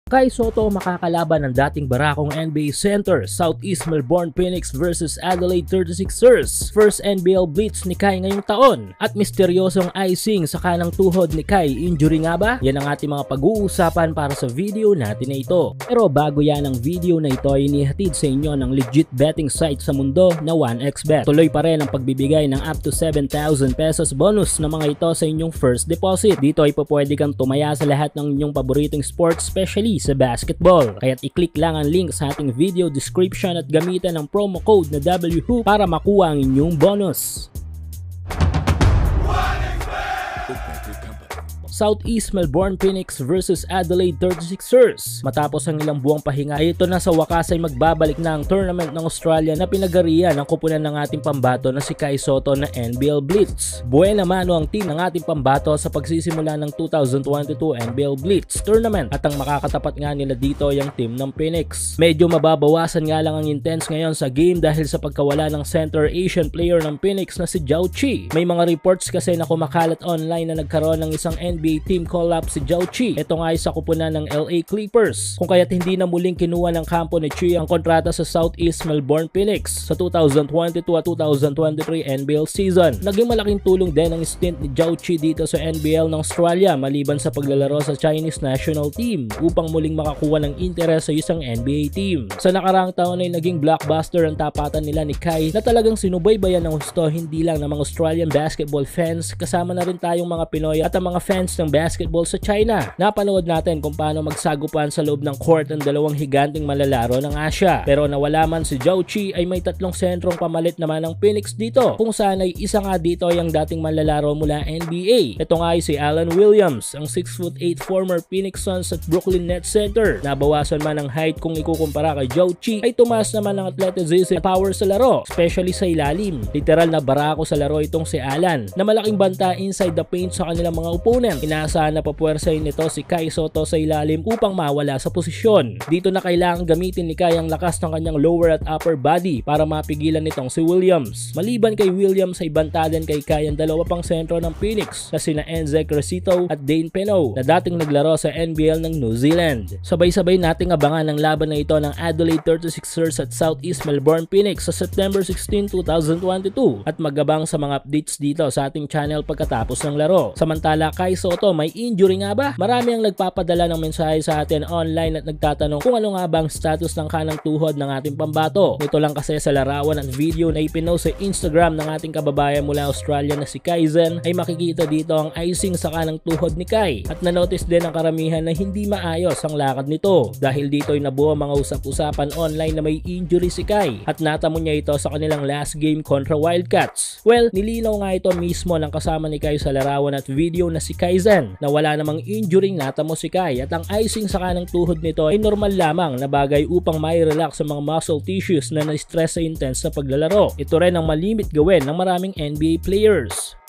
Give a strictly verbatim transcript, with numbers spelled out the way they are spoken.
Kai Sotto makakalaban ng dating barakong N B A center, Southeast Melbourne Phoenix versus Adelaide thirty-sixers. First N B L Blitz ni Kai ngayong taon. At misteryosong icing sa kanang tuhod ni Kai, injury nga ba? Yan ang ating mga pag-uusapan para sa video natin na ito. Pero bago yan ang video na ito ay inihatid sa inyo ng legit betting site sa mundo na one x bet. Tuloy pa rin ang pagbibigay ng up to seven thousand pesos bonus na mga ito sa inyong first deposit. Dito ay pwede kang tumaya sa lahat ng inyong paboritong sports, especially sa basketball. Kaya't i-click lang ang link sa ating video description at gamitan ang promo code na W H O O P para makuha ang inyong bonus. Southeast Melbourne Phoenix versus Adelaide thirty-sixers. Matapos ang ilang buwang pahinga, ito na sa wakas ay magbabalik na ang tournament ng Australia na pinagarian ng kupunan ng ating pambato na si Kai Sotto na N B L Blitz. Buena mano ang team ng ating pambato sa pagsisimula ng two thousand twenty-two N B L Blitz tournament at ang makakatapat nga nila dito ay ang team ng Phoenix. Medyo mababawasan nga lang ang intense ngayon sa game dahil sa pagkawala ng center Asian player ng Phoenix na si Zhao Qi. May mga reports kasi na kumakalat online na nagkaroon ng isang N B A team call-up si Zhao Qi. Ito nga ay sa kupunan ng L A Clippers, kung kaya't hindi na muling kinuha ng kampo ni Qi ang kontrata sa Southeast Melbourne Phoenix sa two thousand twenty-two at two thousand twenty-three N B L season. Naging malaking tulong din ang stint ni Zhao Qi dito sa N B L ng Australia maliban sa paglalaro sa Chinese national team upang muling makakuha ng interes sa isang N B A team. Sa nakaraang taon ay naging blockbuster ang tapatan nila ni Kai na talagang sinubaybayan ng gusto hindi lang ng mga Australian basketball fans, kasama na rin tayong mga Pinoy at ang mga fans ng basketball sa China. Napanood natin kung paano magsagupan sa loob ng court ang dalawang higanting malalaro ng Asia. Pero nawala man si Zhao Qi ay may tatlong sentrong pamalit naman ng Phoenix dito, kung saan ay isa nga dito ay ang dating malalaro mula N B A. Ito nga ay si Alan Williams, ang six foot eight former Phoenix Suns at Brooklyn Nets center. Nabawasan man ang height kung ikukumpara kay Zhao Qi, ay tumaas naman ang athleticism at power sa laro, especially sa ilalim. Literal na barako sa laro itong si Alan na malaking banta inside the paint sa kanilang mga opponent. Inaasahan na papuwersahin nito si Kai Sotto sa ilalim upang mawala sa posisyon. Dito na kailangan gamitin ni Kai ang lakas ng kanyang lower at upper body para mapigilan nitong si Williams. Maliban kay Williams ay banta din kay Kai ang dalawa pang sentro ng Phoenix na sina Enze Crescito at Dane Peno na dating naglaro sa N B L ng New Zealand. Sabay-sabay nating abangan ang laban na ito ng Adelaide thirty-sixers at Southeast Melbourne Phoenix sa September sixteenth, two thousand twenty-two at magabang sa mga updates dito sa ating channel pagkatapos ng laro. Samantala, Kai Sotto, may injury nga ba? Marami ang nagpapadala ng mensahe sa atin online at nagtatanong kung ano nga ba ang status ng kanang tuhod ng ating pambato. Ito lang kasi sa larawan at video na ipinost sa Instagram ng ating kababayan mula Australia na si Kaizen ay makikita dito ang icing sa kanang tuhod ni Kai. At na-notice din ang karamihan na hindi maayos ang lakad nito dahil dito ay nabuo mga usap-usapan online na may injury si Kai at natamo niya ito sa kanilang last game kontra Wildcats. Well, nilinaw nga ito mismo ng kasama ni Kai sa larawan at video na si Kaizen na wala namang injury natamo si Kai at ang icing sa kanang tuhod nito ay normal lamang na bagay upang mai-relax sa mga muscle tissues na na-stress sa intense na paglalaro. Ito rin ang malimit gawin ng maraming N B A players.